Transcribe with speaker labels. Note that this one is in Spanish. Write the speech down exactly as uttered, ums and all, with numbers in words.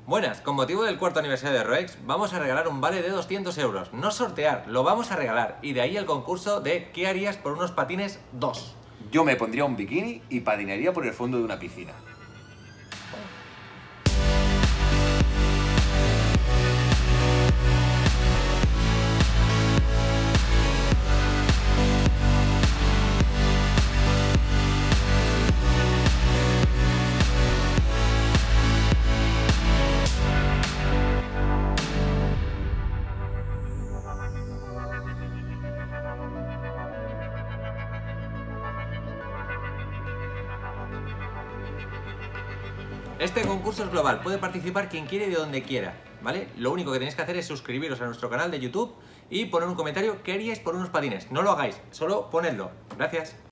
Speaker 1: Buenas, con motivo del cuarto aniversario de Roex, vamos a regalar un vale de doscientos euros. No sortear, lo vamos a regalar. Y de ahí el concurso de ¿qué harías por unos patines dos?
Speaker 2: Yo me pondría un bikini y patinaría por el fondo de una piscina.
Speaker 1: Este concurso es global, puede participar quien quiere y de donde quiera, ¿vale? Lo único que tenéis que hacer es suscribiros a nuestro canal de YouTube y poner un comentario ¿qué haríais por unos patines? No lo hagáis, solo ponedlo. Gracias.